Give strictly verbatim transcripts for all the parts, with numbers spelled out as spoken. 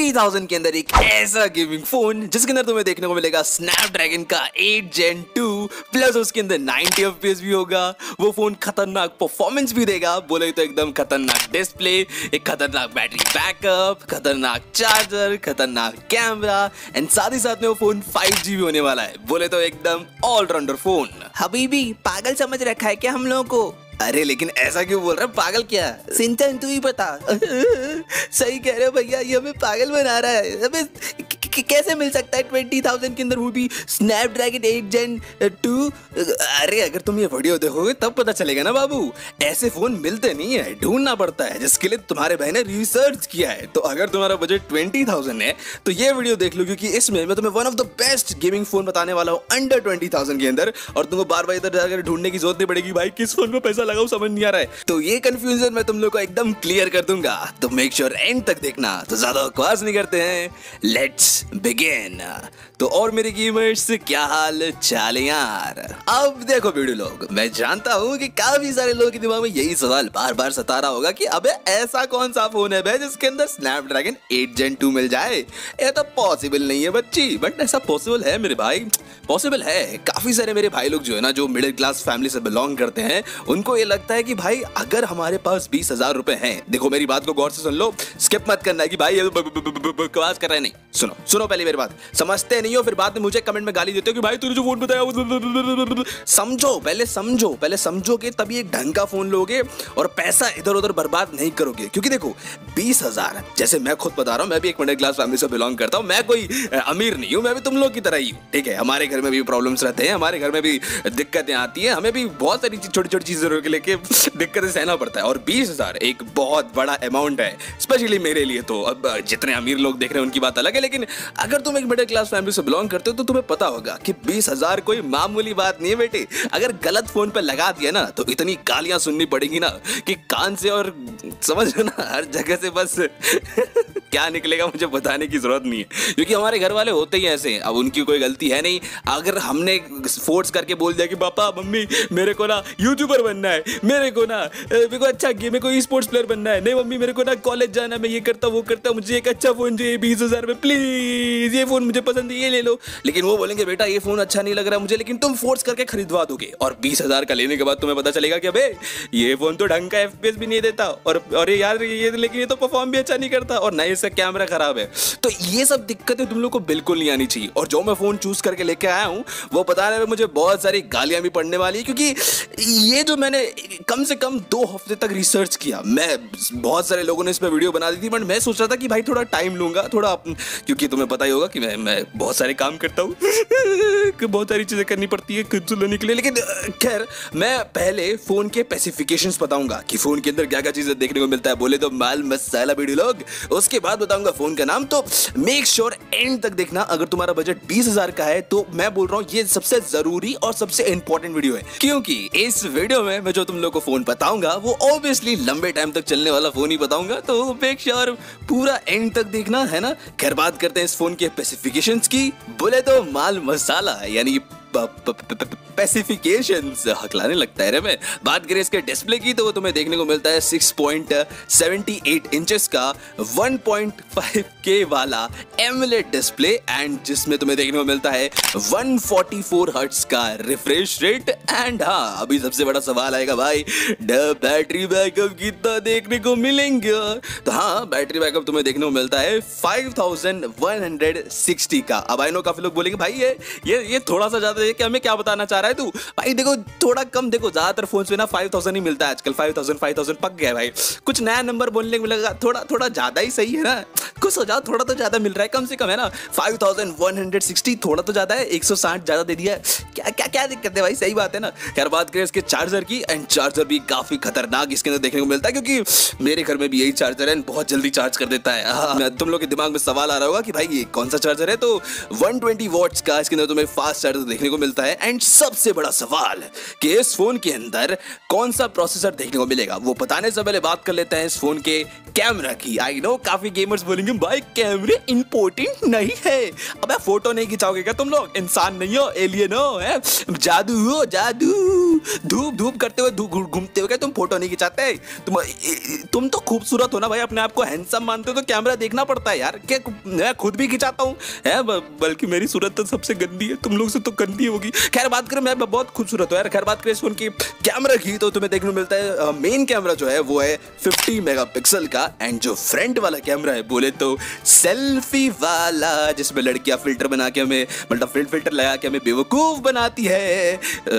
बीस हज़ार के अंदर एक ऐसा गेमिंग फोन जिसके अंदर तुम्हें देखने को मिलेगा स्नैपड्रैगन का एट जेन टू प्लस उसके अंदर नाइंटी एफ पी एस भी होगा। वो फोन खतरनाक परफॉर्मेंस भी देगा, बोले तो एकदम खतरनाक डिस्प्ले, एक खतरनाक बैटरी बैकअप, खतरनाक चार्जर, खतरनाक कैमरा एंड साथ ही साथ में वो फोन फाइव जी भी होने वाला है। बोले तो एकदम ऑलराउंडर फोन। हबीबी पागल समझ रखा है क्या हम लोगों को? अरे लेकिन ऐसा क्यों बोल रहा है? पागल क्या? सिंचन तू ही बता। सही कह रहे हो भैया, ये हमें पागल बना रहा है। अबे कैसे मिल सकता है ट्वेंटी थाउजेंड के अंदर वो भी स्नैपड्रैगन एट जेन टू? अरे अगर तुम ये वीडियो देखोगे तब पता चलेगा ना बाबू, ऐसे फोन मिलते नहीं है, ढूंढना पड़ता है, जिसके लिए तुम्हारे भाई ने रिसर्च किया है। तो अगर तुम्हारा बजट ट्वेंटी थाउजेंड है तो ये वीडियो देख लो, क्योंकि इसमें मैं तुम्हें one of the best gaming phone बताने वाला हूँ अंडर ट्वेंटी थाउजेंड के अंदर, और तुमको बार बार इधर जाकर ढूंढने की जरूरत नहीं पड़ेगी भाई किस फोन में पैसा लगाऊं, समझ नहीं आ रहा है। तो ये कंफ्यूजन मैं तुम लोग को एकदम क्लियर कर दूंगा, तो मेक श्योर एंड तक देखना। तो ज्यादा बकवास नहीं करते हैं, लेट्स बिगिन। तो और मेरे गेमर्स क्या हाल चाल यार? अब देखो वीडियो लोग, मैं जानता हूँ कि काफी सारे लोगों के दिमाग में यही सवाल बार बार सता रहा होगा कि अबे ऐसा कौन सा फोन है बे जिसके अंदर स्नैपड्रैगन एट जेन टू मिल जाए? ये तो पॉसिबल नहीं है बच्ची, बट ऐसा पॉसिबल है मेरे भाई, पॉसिबल है। काफी सारे मेरे भाई लोग जो है ना, जो मिडिल क्लास फैमिली से बिलोंग करते हैं, उनको ये लगता है कि भाई अगर हमारे पास बीस हजार रुपए हैं, देखो मेरी बात को गौर से सुन लो, स्किप मत करना है कि भाई ये बकवास कर रहे हैं, नहीं सुनो सुनो पहले मेरी बात, समझते नहीं हो फिर बाद में मुझे कमेंट में गाली देते हो कि भाई तूने जो फोन बताया। समझो पहले, समझो पहले, समझोगे तभी एक ढंग का फोन लोगे और पैसा इधर उधर बर्बाद नहीं करोगे। क्योंकि देखो बीस हजार, जैसे मैं खुद बता रहा हूँ, मैं भी एक मिडिल क्लास फैमिली से बिलोंग करता हूँ, मैं कोई अमीर नहीं हूँ, मैं भी तुम लोग की तरह ही हूँ, ठीक है। हमारे घर में भी प्रॉब्लम्स रहते हैं, हमारे घर में भी दिक्कतें आती है, हमें भी बहुत सारी छोटी छोटी चीजों के लेके दिक्कतें सहना पड़ता है। और बीस हजार एक बहुत बड़ा अमाउंट है, स्पेशली मेरे लिए। तो अब जितने अमीर लोग देख रहे हैं उनकी बात अलग है, लेकिन अगर तुम एक मिडिल क्लास फैमिली से बिलोंग करते हो तो तुम्हें पता होगा कि बीस हजार कोई मामूली बात नहीं है बेटे। अगर गलत फोन पे लगा दिया ना तो इतनी गालियां सुननी पड़ेगी ना कि कान से और समझ ना हर जगह से, बस क्या निकलेगा मुझे बताने की जरूरत नहीं है, क्योंकि हमारे घर वाले होते ही ऐसे हैं। अब उनकी कोई गलती है नहीं, अगर हमने फोर्स करके बोल दिया कि पापा मम्मी मेरे को ना यूट्यूबर बनना है, मेरे को ना मेरे को अच्छा मेरे को ई स्पोर्ट्स प्लेयर बनना है, नहीं मम्मी मेरे को ना कॉलेज जाना, मैं ये करता वो करता, मुझे एक अच्छा फोन चाहिए बीस हजार में प्लीज, ये फोन मुझे पसंद है, ये ले लो। लेकिन वो बोलेंगे बेटा ये फोन अच्छा नहीं लग रहा मुझे, लेकिन तुम फोर्स करके खरीदवा दोगे, और बीस हजार का लेने के बाद तुम्हें पता चलेगा कि अबे ये फोन तो ढंग का एफ पी एस भी नहीं देता, और अरे यार ये लेकिन ये तो परफॉर्म भी अच्छा नहीं करता, और ना इसका कैमरा खराब है। तो ये सब दिक्कतें तुम लोग को बिल्कुल नहीं आनी चाहिए। और जो मैं फोन चूज करके लेके आया हूं वो बताने में मुझे बहुत सारी गालियां भी पड़ने वाली है, क्योंकि ये जो मैंने कम से कम दो हफ्ते तक रिसर्च किया, मैं बहुत सारे लोगों ने इस पर वीडियो बना दी थी, बट मैं सोच रहा था कि भाई थोड़ा टाइम लूंगा, थोड़ा, क्योंकि तुम्हें पता ही होगा कि मैं मैं बहुत सारे काम करता हूँ कि बहुत सारी चीजें करनी पड़ती है खुद लेने के लिए। लेकिन खैर मैं पहले फोन के स्पेसिफिकेशंस बताऊंगा कि फोन के अंदर क्या क्या चीजें देखने को मिलता है, बोले तो माल मसाला वीडियो लोग। उसके बाद बताऊंगा फोन का नाम, तो मेक श्योर एंड तक देखना। अगर तुम्हारा बजट बीस हजार का है तो मैं बोल रहा हूँ ये सबसे जरूरी और सबसे इंपॉर्टेंट वीडियो है, क्योंकि इस वीडियो में मैं जो तुम लोग को फोन बताऊंगा वो ऑब्वियसली लंबे टाइम तक चलने वाला फोन ही बताऊंगा। तो मेक श्योर पूरा एंड तक देखना, है ना। खैर बात करते हैं इस फोन के स्पेसिफिकेशंस की, बोले तो माल मसाला यानी स्पेसिफिकेशंस हकलाने लगता है रे। मैं बात करें इसके डिस्प्ले की तो वो तुम्हें देखने को मिलता है six point seven eight inches का वन पॉइंट फाइव के वाला एमोलेड डिस्प्ले, एंड जिसमें तुम्हें देखने को मिलता है वन फोर्टी फोर हर्ट्ज का रिफ्रेश रेट। एंड हाँ अभी सबसे बड़ा सवाल आएगा भाई, बैटरी बैकअप कितना देखने को मिलेंगे? तो हाँ बैटरी बैकअप तुम्हें देखने को मिलता है five thousand one hundred sixty का। अब आई नो काफी लोग बोलेंगे भाई ये ये ये थोड़ा सा ज्यादा है, कि हमें क्या बताना चाह रहा है तू? भाई देखो थोड़ा कम, देखो ज्यादातर फोन्स में ना फाइव थाउजेंड ही मिलता है आजकल, फाइव थाउजेंड फाइव थाउजेंड पक गया है भाई। कुछ नया नंबर बोलने को लगा, थोड़ा थोड़ा ज्यादा ही सही है ना, खुश हो जाओ, थोड़ा तो ज्यादा मिल रहा है कम से कम, है ना। Five thousand one hundred sixty थोड़ा तो ज्यादा है, एक सौ साठ ज्यादा दे दिया, क्या क्या क्या दिक्कत है भाई, सही बात है ना। खैर बात करें इसके चार्जर की, एंड चार्जर भी काफी खतरनाक इसके अंदर देखने को मिलता है, क्योंकि मेरे घर में भी यही चार्जर है, बहुत जल्दी चार्ज कर देता है। हाँ, तुम लोग के दिमाग में सवाल आ रहा होगा कि भाई ये कौन सा चार्जर है, तो वन ट्वेंटी वॉट्स का इसके अंदर तुम्हें फास्ट चार्जर देखने को मिलता है। एंड सबसे बड़ा सवाल कि इस फोन के अंदर कौन सा प्रोसेसर देखने को मिलेगा, वो बताने से पहले बात कर लेते हैं इस फोन के कैमरा की। आई नो काफी गेमर्स बोलेंगे भाई कैमरे इंपॉर्टेंट नहीं है। अबे फोटो नहीं खिंचाओगे क्या तुम लोग? इंसान नहीं हो, एलियन हो, है जादू हो, जादू। धूप धूप करते हुए घूमते हुए क्या तुम फोटो नहीं खिंचाते? तुम तुम तो खूबसूरत हो ना भाई, अपने आप को हैंडसम मानते हो तो कैमरा देखना पड़ता है यार। क्या मैं खुद भी खिंचाता हूँ है, बल्कि मेरी सूरत तो सबसे गंदी है, तुम लोग से तो गंदी होगी। खैर बात करें, मैं बहुत खूबसूरत हूँ यार। खैर बात करें इस फोन की कैमरा की, तो तुम्हें देखने को मिलता है मेन कैमरा जो है वो है फिफ्टी मेगापिक्सल का, एंड जो फ्रंट वाला कैमरा है बोले तो सेल्फी वाला, जिसमें लड़कियां फिल्टर बना के हमें, मतलब फिल्टर फिल्टर लगा के हमें बेवकूफ बनाती है।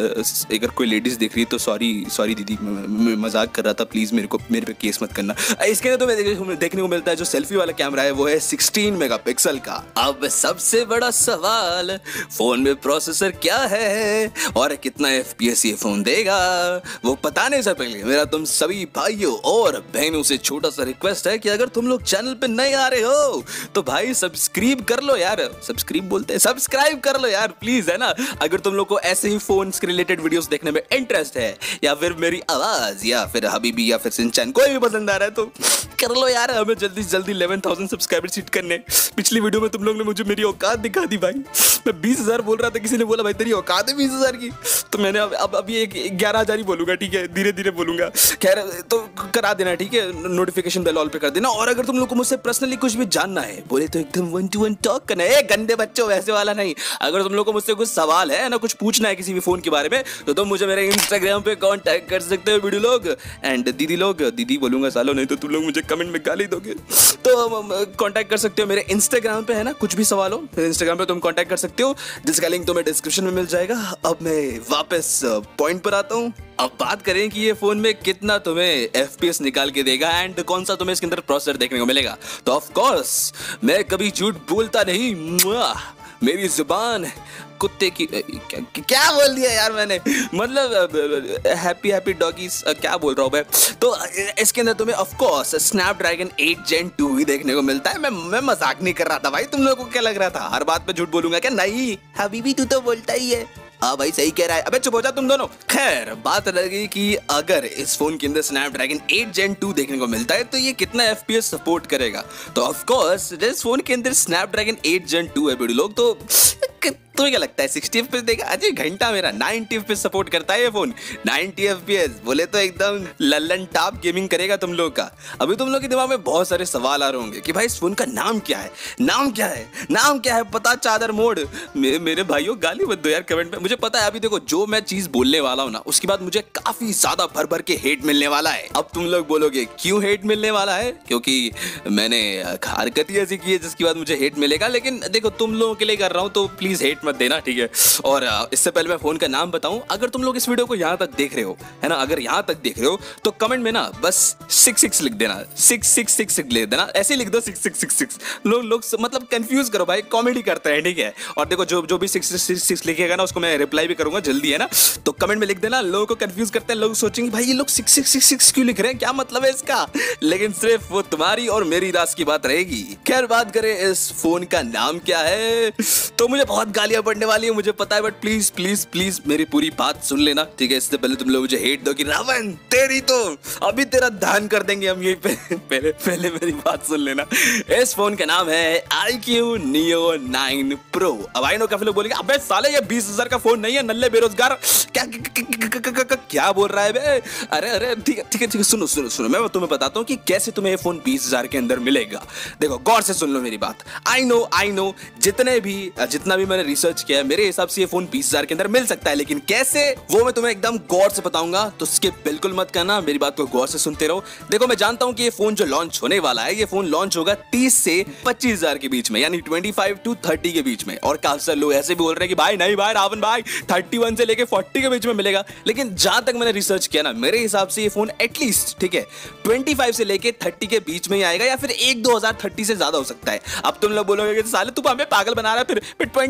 अगर कोई लेडीज देख रही है तो सॉरी सॉरी दीदी, मैं मजाक कर रहा था, प्लीज मेरे को मेरे पे केस मत करना। इसके अंदर तुम्हें देखने को मिलता है जो सेल्फी वाला कैमरा है वो है सिक्सटीन मेगापिक्सल का। अब सबसे बड़ा सवाल, फोन में प्रोसेसर क्या है और कितना एफपीएस ये फोन देगा, वो बताने से पहले मेरा तुम सभी भाइयों और बहनों से छोटा सा रिक्वेस्ट है कि अगर तुम लोग चैनल पे नए आ रहे हो तो भाई सब्सक्राइब कर लो यार। सब्सक्राइब बोलते हैं, सब्सक्राइब कर लो यार प्लीज, है ना। अगर तुम लोग को ऐसे ही फोन से रिलेटेड वीडियोस देखने में इंटरेस्ट है, या फिर मेरी आवाज, या फिर हबीबी, या फिर सिंचन, कोई भी पसंद आ रहा है तो कर लो यार। हमें जल्दी जल्दी इलेवन थाउजेंड सब्सक्राइबर हिट करने। पिछली वीडियो में तुम लोग ने मुझे मेरी औकात दिखा दी भाई। मैं बीस हजार बोल रहा था, किसी ने बोला भाई तेरी औकात है बीस हजार की, तो मैंने अब अब अभी एक ग्यारह हजार ही बोलूंगा, ठीक है, धीरे धीरे बोलूंगा। खैर तो करा देना, ठीक है, नोटिफिकेशन बेल ऑल पे कर देना। और अगर तुम लोग को मुझसे पर्सनली कुछ भी जानना है बोले तो एकदम वन टू वन टॉक करना है, गंदे बच्चों वैसे वाला नहीं। अगर तुम लोग को मुझसे कुछ सवाल है ना, कुछ पूछना है किसी भी फोन के बारे में, तो तुम मुझे मेरे इंस्टाग्राम पे कांटेक्ट कर सकते हो वीडियो लोग, एंड दीदी लोग, दीदी बोलूंगा सालों, नहीं तो तुम लोग मुझे कमेंट में गाली दोगे, तो कांटेक्ट कर सकते हो मेरे इंस्टाग्राम पे, है ना। कुछ भी सवाल हो इंस्टाग्राम पे तुम कांटेक्ट कर सकते हो, जिसका लिंक तुम्हें डिस्क्रिप्शन में मिल जाएगा। अब मैं वापस पॉइंट पर आता हूँ। अब बात करें कि ये फोन में कितना तुम्हें एफपीएस निकाल के देगा एंड कौन सा तुम्हें इसके अंदर प्रोसेसर देखने को मिलेगा, तो ऑफ कोर्स मैं कभी झूठ बोलता नहीं। मेरी जुबान कुत्ते की क्या, क्या बोल दिया यार मैंने, मतलब हैप्पी हैप्पी डॉगीज, क्या बोल रहा हूँ मैं। तो इसके अंदर तुम्हें of course Snapdragon eight gen two ही देखने को मिलता है। मैं मैं मजाक नहीं कर रहा था भाई, तुम लोगों को क्या लग रहा था हर बात पे झूठ बोलूंगा क्या? नहीं हबीबी, तू तो बोलता ही है। हाँ भाई सही कह रहा है, अबे चुप हो जा तुम दोनों। खैर बात लगी कि अगर इस फोन के अंदर स्नैपड्रैगन एट जेन टू देखने को मिलता है तो ये कितना एफपीएस सपोर्ट करेगा, तो ऑफ कोर्स इस फोन के अंदर स्नैपड्रैगन एट जेन टू है बड़े लोग, तो तुम्हें क्या लगता है सिक्सटी एफपीएस देगा? अजय घंटा मेरा नाइंटी एफपीएस सपोर्ट करता है ये फोन। नाइंटी एफपीएस बोले तो एकदम लल्लन टॉप गेमिंग करेगा तुम लोग का। अभी तुम लोग के दिमाग में बहुत सारे सवाल आ रहे होंगे कि भाई इस फोन का नाम क्या है, नाम क्या है, नाम क्या है, पता चादर मोड। मे, मेरे भाइयों गाली मत दो यार कमेंट में, मुझे पता है। अभी देखो जो मैं चीज बोलने वाला हूँ ना, उसके बाद मुझे काफी ज्यादा भर भर के हेट मिलने वाला है। अब तुम लोग बोलोगे क्यों हेट मिलने वाला है? क्योंकि मैंने हरकत ही ऐसी की है जिसके बाद मुझे हेट मिलेगा। लेकिन देखो तुम लोगों के लिए कर रहा हूँ तो प्लीज हेट मत देना, ठीक है। और इससे पहले मैं फोन का नाम बताऊं, अगर तुम लोग इस वीडियो को यहां तक देख रहे हो, है ना, अगर यहां तक देख रहे हो तो कमेंट में ना बस सिक्स सिक्स लिख देना, सिक्स सिक्स सिक्स लिख देना, ऐसे लिख दो सिक्स सिक्स सिक्स सिक्स। लोग लोग मतलब कंफ्यूज करो भाई, कॉमेडी करते हैं, ठीक है। और देखो जो जो भी सिक्स सिक्स सिक्स लिखेगा ना उसको मैं रिप्लाई भी करूंगा जल्दी, है ना। तो कमेंट में लिख देना, लोगों को कंफ्यूज करते हैं, लोग सोचेंगे भाई ये लोग सिक्स सिक्स सिक्स सिक्स क्यों लिख रहे हैं, क्या मतलब है इसका। लेकिन सिर्फ वो तुम्हारी और मेरी राज की बात रहेगी। खैर बात करें इस फोन का नाम क्या है, तो मुझे बहुत गालियां पड़ने वाली है मुझे पता है, बट प्लीज प्लीज प्लीज मेरी पूरी बात सुन लेना, ठीक है। इससे पहले तुम लोग मुझे हेट दो कि रावण तेरी तो अभी तेरा दान कर देंगे हम यहीं पे। पहले पहले मेरी बात सुन लेना। इस फोन का नाम है iQOO Neo nine Pro. अब आई नो काफी लोग बोलेंगे अबे साले ये बीस हजार का फोन नहीं है, नल्ले बेरोजगार क्या क्या बोल रहा है बे। अरे अरे ठीक है ठीक है ठीक है, सुनो सुनो सुनो, मैं तुम्हें बताता हूँ कि कैसे तुम्हें ये फोन बीस हजार के अंदर मिलेगा। देखो गौर से सुन लो मेरी बात। आई नो आई नो जितने भी जितना भी मैंने रिसर्च किया है, मेरे हिसाब से ये फोन बीस हजार के अंदर मिल सकता है, लेकिन कैसे वो मैं तुम्हें एकदम गौर से बताऊंगा, तो स्किप बिल्कुल मत करना, मेरी बात को गौर से सुनते रहो। देखो मैं जानता हूं कि ये फोन जो लॉन्च होने वाला है, ये फोन लॉन्च होगा तीस से पच्चीस हजार के बीच में, यानी पच्चीस टू तीस के बीच में। और काफी सारे लोग ऐसे भी बोल रहे हैं कि भाई नहीं भाई रावण भाई इकतीस से लेके चालीस के बीच में मिलेगा। लेकिन जहां तक मैंने रिसर्च किया ना, मेरे हिसाब से ये फोन एटलीस्ट ठीक है पच्चीस से लेके तीस के बीच में ही आएगा, या फिर एक दो हजार तीस से ज्यादा हो सकता है। अब तुम लोग बोलोगे कि साले तू हमें पागल बना रहा है, फिर फिर बीस हजार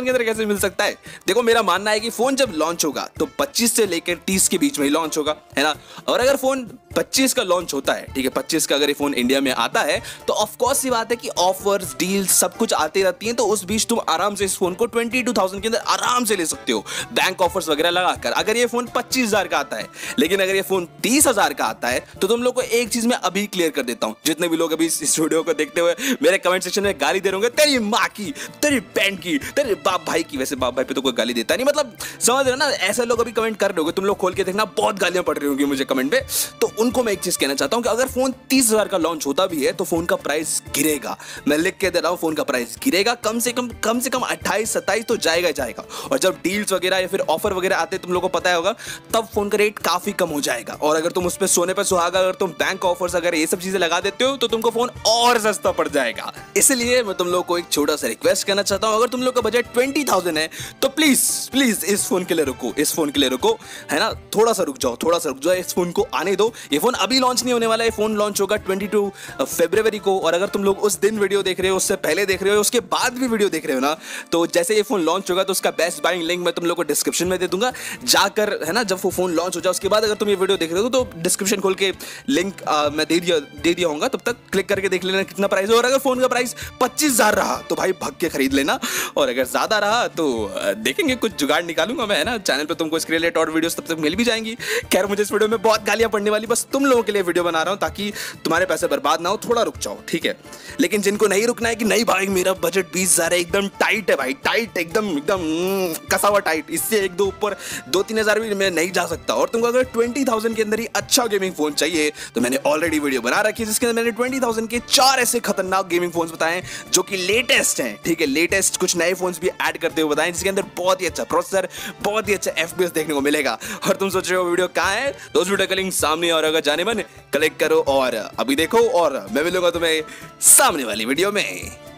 के अंदर कैसे मिल सकता है? देखो मेरा मानना है कि फोन जब लॉन्च होगा तो पच्चीस से लेकर तीस के बीच में ही लॉन्च होगा, है ना। और अगर फोन पच्चीस का लॉन्च होता है, ठीक है, पच्चीस का अगर ये फोन इंडिया में आता है तो ऑफ कोर्स सी बात है कि ऑफर्स, डील्स सब कुछ आती रहती हैं, तो उस बीच तुम आराम से इस फोन को बाईस हज़ार के अंदर आराम से ले सकते हो, बैंक ऑफर्स वगैरह लगाकर। अगर ये फोन पच्चीस हज़ार का आता है, लेकिन अगर ये फोन तीस हज़ार का आता है तो तुम लोग को एक चीज मैं अभी क्लियर कर देता हूं, जितने भी लोग अभी इस वीडियो को देखते हुए मेरे कमेंट सेक्शन में गाली दे रहे होंगे, तेरी माँ की, तेरी बहन की, तेरे बाप भाई की। वैसे बाप भाई पे तो कोई गाली देता नहीं, मतलब समझ रहे हो ना, ऐसे लोग अभी कमेंट कर रहे होगे, तुम लोग खोल के देखना बहुत गालियां पड़ रही होंगी मुझे कमेंट पे। तो उनको मैं एक चीज कहना चाहता हूं कि अगर फोन तीस हजार का लॉन्च होता भी है तो फोन का प्राइस गिरेगा, मैं लिख के दे रहा हूं, फोन का प्राइस गिरेगा, कम से कम कम से कम अट्ठाईस सत्ताईस तो जाएगा जाएगा। और जब डील्स वगैरह या फिर ऑफर वगैरह आते हैं, तुम लोग को पता होगा, तब फोन का रेट काफी कम हो जाएगा। और अगर तुम उस पर सोने पर सुहागा, अगर तुम बैंक ऑफर्स अगर ये सब चीजें लगा देते हो तो तुमको फोन और सस्ता पड़ जाएगा। इसलिए मैं तुम लोग को एक छोटा सा रिक्वेस्ट करना चाहता हूं, अगर तुम लोग का बजट ट्वेंटी थाउजेंड है तो प्लीज प्लीज इस फोन के लिए रुको, इस फोन के लिए रुको, है ना, थोड़ा सा रुक जाओ, थोड़ा सा रुक जाओ, इस फोन को आने दो। ये फोन अभी लॉन्च नहीं होने वाला है, फोन लॉन्च होगा बाईस फरवरी को। और अगर तुम लोग उस दिन वीडियो देख रहे हो, उससे पहले देख रहे हो, उसके बाद भी वीडियो देख रहे हो ना, तो जैसे ये फोन लॉन्च होगा तो उसका बेस्ट बाइंग लिंक मैं तुम लोग को डिस्क्रिप्शन में दे दूंगा, जाकर, है ना, जब वो फोन लॉन्च हो जाए उसके बाद अगर तुम ये वीडियो देख रहे हो तो डिस्क्रिप्शन खोल के लिंक आ, मैं दे दिया दे दिया होगा, तब तक क्लिक करके देख लेना कितना प्राइस है। और अगर फोन का प्राइस पच्चीस हजार रहा तो भाई भाग के खरीद लेना, और अगर ज्यादा रहा तो देखेंगे, कुछ जुगाड़ निकालूंगा मैं, है ना। चैनल पे तुमको इसके रिलेटेड और वीडियोस तब तक मिल भी जाएंगी। खैर मुझे इस वीडियो में बहुत गालियां पड़ने वाली, बस तुम लोगों के लिए वीडियो बना रहा हूं ताकि तुम्हारे पैसे बर्बाद ना हो, थोड़ा रुक जाओ, ठीक है। लेकिन जिनको नहीं रुकना है कि नहीं भाई मेरा बजट बीस हजार है, एकदम टाइट है भाई, टाइट, एकदम एकदम कसा हुआ टाइट, इससे एक दो ऊपर दो तीन हजार भी मैं नहीं जा सकता, और तुमको अगर ट्वेंटी थाउजेंड के अंदर ही अच्छा गेमिंग फोन चाहिए तो मैंने ऑलरेडी वीडियो बना रखी है जिसके अंदर मैंने ट्वेंटी थाउजेंड के चार ऐसे खतरनाक गेमिंग फोन्स बताए जो कि लेटेस्ट हैं, ठीक है, लेटेस्ट कुछ नए फोन्स भी ऐड करते हुए बताएं जिसके अंदर बहुत ही अच्छा प्रोसेसर, बहुत ही अच्छा एफपीएस देखने को मिलेगा। और तुम सोच रहे हो वीडियो कहां है, तो उस वीडियो का लिंक सामने और अगर जाने मन क्लिक करो और अभी देखो, और मैं मिलूंगा तुम्हें सामने वाली वीडियो में।